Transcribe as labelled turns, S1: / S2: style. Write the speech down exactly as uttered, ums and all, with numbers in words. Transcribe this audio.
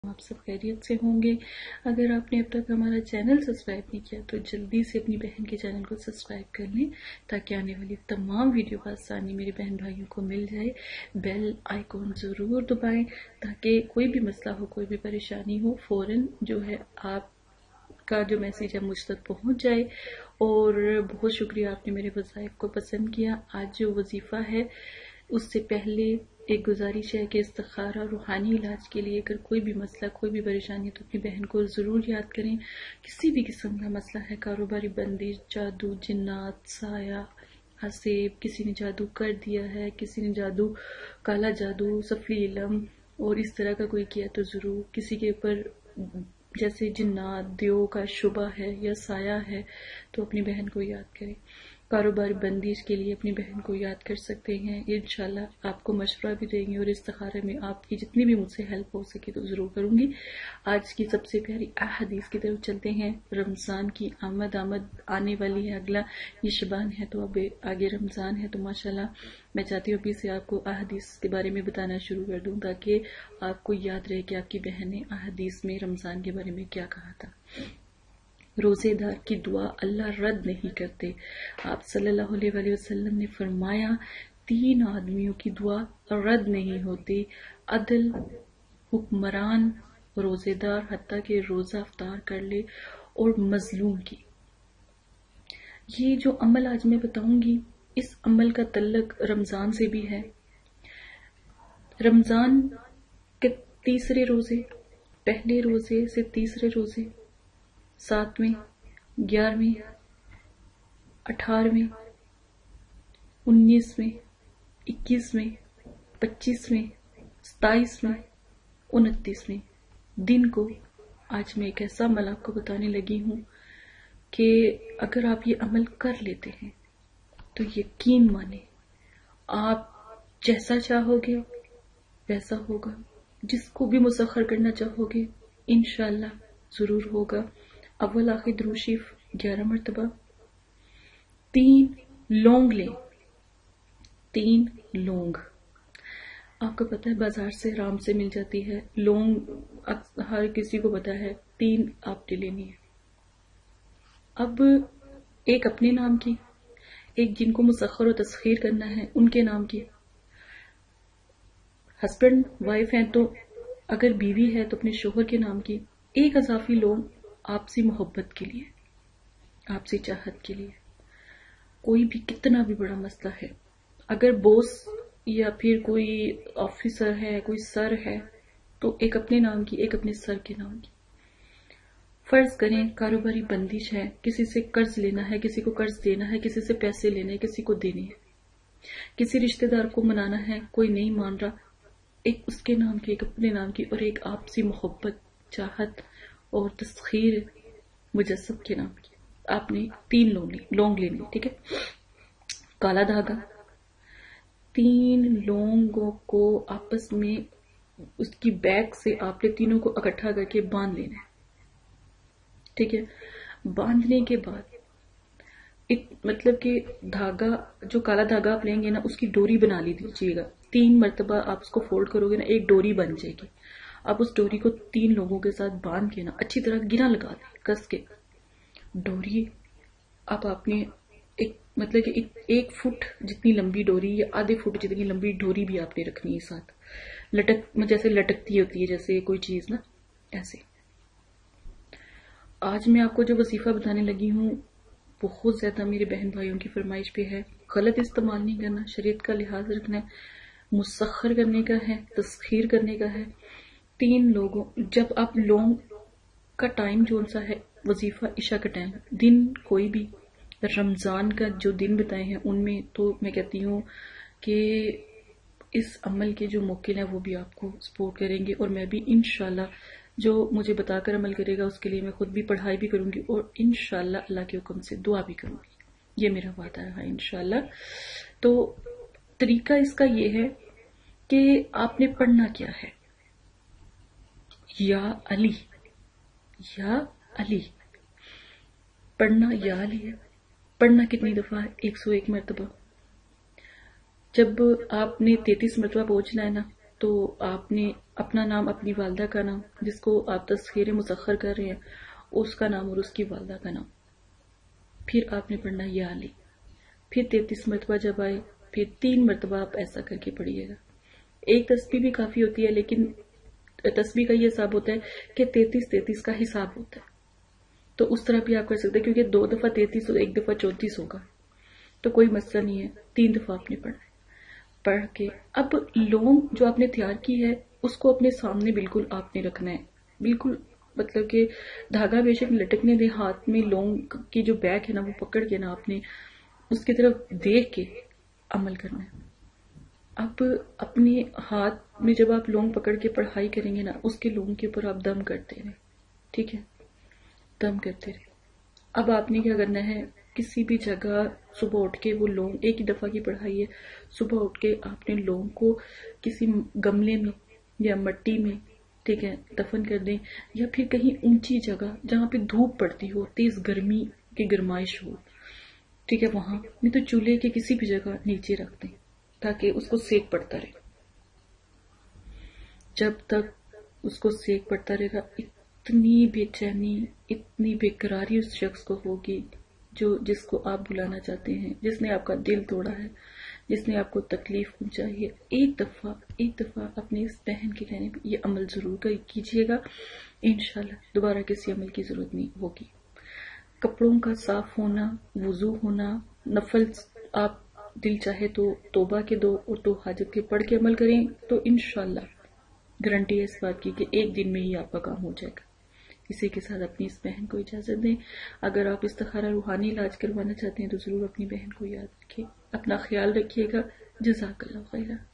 S1: آپ سب خیریت سے ہوں گے۔ اگر آپ نے اب تک ہمارا چینل سبسکرائب نہیں کیا تو جلدی سے اپنی بہن کے چینل کو سبسکرائب کر لیں تاکہ آنے والی تمام ویڈیو کا آسانی میری بہن بھائیوں کو مل جائے۔ بیل آئیکن ضرور دبائیں تاکہ کوئی بھی مسئلہ ہو، کوئی بھی پریشانی ہو، فوراً جو ہے آپ کا جو میسیج ہے مجھ تک پہنچ جائے۔ اور بہت شکریہ آپ نے میرے وظائف کو پسند کیا۔ آج جو وظیفہ ہے اس سے پہلے ایک گزارش ہے کہ استخارہ روحانی علاج کے لیے اگر کوئی بھی مسئلہ، کوئی بھی پریشانی ہے تو اپنی بہن کو ضرور یاد کریں۔ کسی بھی قسم کا مسئلہ ہے، کاروباری بندش، جادو، جنات، سایہ، حسیب، کسی نے جادو کر دیا ہے، کسی نے جادو، کالا جادو، سفلی علم اور اس طرح کا کوئی کیا تو ضرور کسی کے اوپر جیسے جنات، دیو کا شبہ ہے یا سایہ ہے تو اپنی بہن کو یاد کریں۔ کاروباری بندش کے لیے اپنی بہن کو یاد کر سکتے ہیں۔ انشاءاللہ آپ کو مشورہ بھی دیں گے اور استخارے میں آپ کی جتنی بھی مجھ سے ہیلپ ہو سکے تو ضرور کروں گی۔ آج کی سب سے پیاری احادیث کی طرف چلتے ہیں۔ رمضان کی آمد آمد آنے والی ہے، اگلا یہ شبان ہے تو اب آگے رمضان ہے، تو ماشاءاللہ میں چاہتی ہوں ابھی سے آپ کو احادیث کے بارے میں بتانا شروع کر دوں تاکہ آپ کو یاد رہے کہ آپ کی بہن نے احادیث میں رمضان کے بارے میں کیا کہا تھا۔ روزے دار کی دعا اللہ رد نہیں کرتے۔ آپ صلی اللہ علیہ وآلہ وسلم نے فرمایا تین آدمیوں کی دعا رد نہیں ہوتی، عدل، حکمران، روزے دار حتیٰ کہ روزہ افطار کر لے، اور مظلوم کی۔ یہ جو عمل آج میں بتاؤں گی اس عمل کا تعلق رمضان سے بھی ہے۔ رمضان کے تیسرے روزے، پہلے روزے سے تیسرے روزے، ساتویں، گیارہویں، اٹھارہویں، انیسویں، اکیسویں، پچیسویں، ستائیسویں، انتیسویں دن کو آج میں ایک ایسا عمل آپ کو بتانے لگی ہوں کہ اگر آپ یہ عمل کر لیتے ہیں تو یقین مانے آپ جیسا چاہو گے ویسا ہوگا، جس کو بھی مسخر کرنا چاہو گے انشاءاللہ ضرور ہوگا۔ اول آخر درود شریف گیارہ مرتبہ، تین لونگ لیں، تین لونگ آپ کو پتہ ہے بازار سے آرام سے مل جاتی ہے، لونگ ہر کسی کو پتہ ہے، تین آپ نے لینی ہے۔ اب ایک اپنے نام کی، ایک جن کو مسخر و تسخیر کرنا ہے ان کے نام کی۔ ہسبینڈ وائف ہیں تو اگر بیوی ہے تو اپنے شوہر کے نام کی۔ ایک اضافی لونگ آپسی محبت کے لیے، آپسی چاہت کے لیے۔ کوئی بھی کتنا بھی بڑا مسئلہ ہے، اگر بوس یا پھر کوئی آفیسر ہے، کوئی سر ہے تو ایک اپنے نام کی، ایک اپنے سر کے نام کی۔ فرض کریں کاروباری بندش ہے، کسی سے قرض لینا ہے، کسی کو قرض دینا ہے، کسی سے پیسے لینے ہیں، کسی کو دینے ہیں، کسی رشتہ دار کو منانا ہے، کوئی نہیں مان رہا، ایک اس کے نام کی، ایک اپنے نام کی، اور ایک آپسی محبت، چاہت اور تسخیر مجسم کے نام کی۔ آپ نے تین لونگ لینے، ٹھیک ہے۔ کالا دھاگا، تین لونگوں کو آپس میں اس کی بیک سے آپ نے تینوں کو اکٹھا کر کے باندھ لینا ہے، ٹھیک ہے۔ باندھنے کے بعد مطلب کہ دھاگا، جو کالا دھاگا آپ لیں گے نا اس کی ڈوری بنا لی دیجیے گا، تین مرتبہ آپ اس کو فولڈ کرو گے نا ایک ڈوری بن جائے گی۔ آپ اس ڈوری کو تین لوگوں کے ساتھ باندھ کے نا اچھی طرح گرا لگا دیں، کس کے ڈوری آپ اپنے ایک مطلب کہ ایک فٹ جتنی لمبی ڈوری یا آدھے فٹ جتنی لمبی ڈوری بھی آپ نے رکھنی ہے ساتھ، لٹک جیسے لٹکتی ہوتی ہے جیسے کوئی چیز نا، ایسے۔ آج میں آپ کو جو وظیفہ بتانے لگی ہوں بہت زیادہ میرے بہن بھائیوں کی فرمائش پہ ہے، غلط استعمال نہیں کرنا، شریعت کا لحاظ رکھنا ہے، مسخر کرنے کا ہے، تسخیر کرنے کا ہے۔ تین لوگوں، جب آپ لونگ کا ٹائم جو سا ہے وظیفہ عشاء کا ٹائم، دن کوئی بھی رمضان کا جو دن بتائے ہیں ان میں تو میں کہتی ہوں کہ اس عمل کے جو موکل ہیں وہ بھی آپ کو سپورٹ کریں گے، اور میں بھی انشاءاللہ جو مجھے بتا کر عمل کرے گا اس کے لیے میں خود بھی پڑھائی بھی کروں گی اور انشاءاللہ اللہ کے حکم سے دعا بھی کروں گی، یہ میرا وعدہ ہے انشاءاللہ۔ تو طریقہ اس کا یہ ہے کہ آپ نے پڑھنا کیا ہے، یا علی، یا علی پڑھنا، یا علی ہے پڑھنا کتنی دفعہ ہے؟ ایک سو ایک مرتبہ۔ جب آپ نے تینتیس مرتبہ پہنچنا ہے نا تو آپ نے اپنا نام، اپنی والدہ کا نام جس کو آپ تسخیر مسخر کر رہے ہیں اس کا نام اور اس کی والدہ کا نام، پھر آپ نے پڑھنا یا علی، پھر تینتیس مرتبہ جب آئے پھر تین مرتبہ آپ ایسا کر کے پڑھیے گا. ایک تسبیح بھی کافی ہوتی ہے، لیکن تسبیح کا یہ حساب ہوتا ہے کہ تینتیس تینتیس کا حساب ہوتا ہے، تو اس طرح بھی آپ کر سکتے ہیں، کیونکہ دو دفعہ تینتیس اور ایک دفعہ چونتیس ہوگا تو کوئی مسئلہ نہیں ہے، تین دفعہ آپ نے پڑھنا ہے. پڑھ کے اب لونگ جو آپ نے تیار کی ہے اس کو اپنے سامنے بالکل آپ نے رکھنا ہے، بالکل مطلب کہ دھاگا بے شک لٹکنے دے، ہاتھ میں لونگ کی جو بیک ہے نا وہ پکڑ کے نا آپ نے اس کی طرف دیکھ کے عمل کرنا ہے. اب اپنے ہاتھ میں جب آپ لونگ پکڑ کے پڑھائی کریں گے نا، اس کے لونگ کے اوپر آپ دم کرتے رہیں، ٹھیک ہے، دم کرتے رہیں. اب آپ نے کیا کرنا ہے، کسی بھی جگہ صبح اٹھ کے وہ لونگ، ایک ہی دفعہ کی پڑھائی ہے، صبح اٹھ کے آپ نے لونگ کو کسی گملے میں یا مٹی میں، ٹھیک ہے، دفن کر دیں، یا پھر کہیں اونچی جگہ جہاں پہ دھوپ پڑتی ہو، تیز گرمی کی گرمائش ہو، ٹھیک ہے، وہاں نہیں تو چولہے کے کسی بھی جگہ نیچے رکھ دیں تاکہ اس کو سیک پڑتا رہے. جب تک اس کو سیک پڑتا رہے گا اتنی بے چینی، اتنی بے قراری اس شخص کو ہوگی جو جس کو آپ بلانا چاہتے ہیں، جس نے آپ کا دل توڑا ہے، جس نے آپ کو تکلیف پہنچائی ہے. ایک دفعہ ایک دفعہ اپنے اس بہن کے کہنے پہ یہ عمل ضرور کیجیے گا، انشاءاللہ دوبارہ کسی عمل کی ضرورت نہیں ہوگی. کپڑوں کا صاف ہونا، وضو ہونا، نفل آپ دل چاہے تو توبہ کے دو اور دو حاجت کے پڑھ کے عمل کریں تو انشاءاللہ گارنٹی ہے اس بات کی کہ ایک دن میں ہی آپ کا کام ہو جائے گا. اسی کے ساتھ اپنی اس بہن کو اجازت دیں. اگر آپ استخارہ روحانی علاج کروانا چاہتے ہیں تو ضرور اپنی بہن کو یاد رکھیں. اپنا خیال رکھیے گا. جزاک اللہ خیرہ.